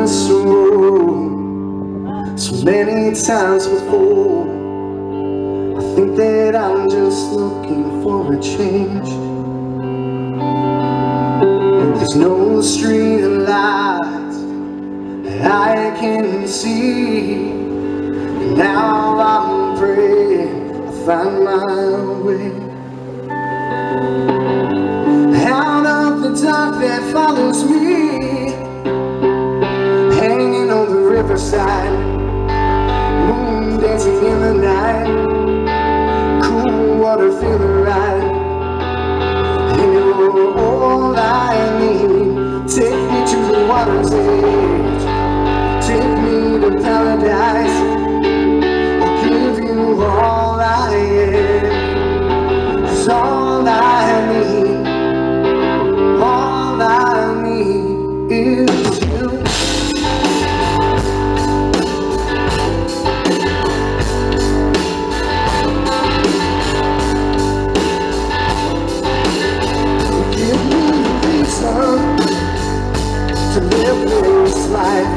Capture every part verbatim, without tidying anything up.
this road so many times before. I think that I'm just looking for a change, and there's no street of lights that I can see. And now I'm praying I find my way out of the dark that follows me, hanging on the riverside, moon dancing in the night, cool water feeling right, and you're all I need. Take me to the water's edge, take me to paradise, I'll give you all I am. It's all I need, all I need is you. Give me the reason to live this life.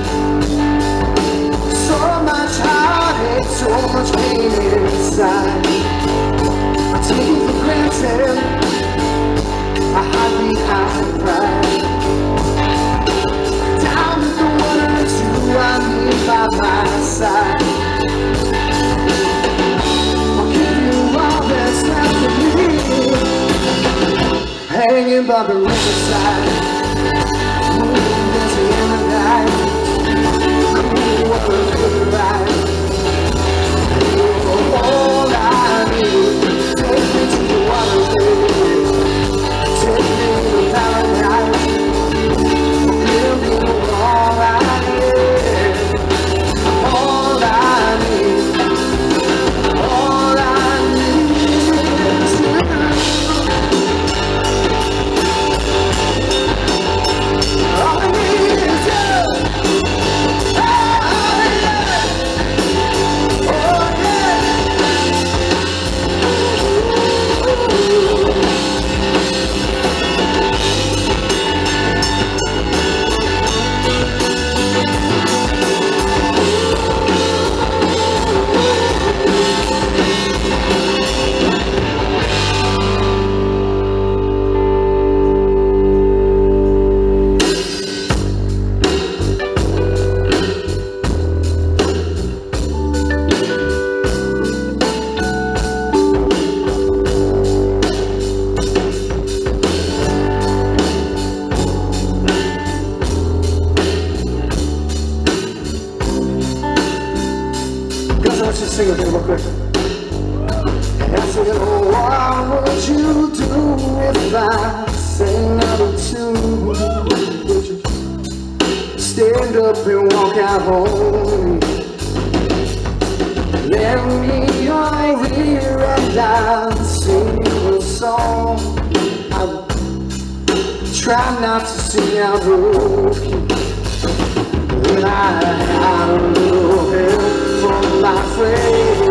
So much heartache, so much pain inside. I take it for granted, I hide behind pride. Down with the one or two I need by my side. I'll give you all that's left of me, hanging by the riverside, moon dancing in the night, cool water feeling right. You're all I need. Take me to the water's edge, take me to paradise, give me all I need, all I need, all I need is you. All I need is you. Oh yeah, oh yeah. Let's just sing a thing real quick. And I said, oh, what would you do if I sang out of tune? Would you stand up and walk out home? Lend me your ear and I'll sing you a song. I would try not to sing out of key, but I had a little help from my friend.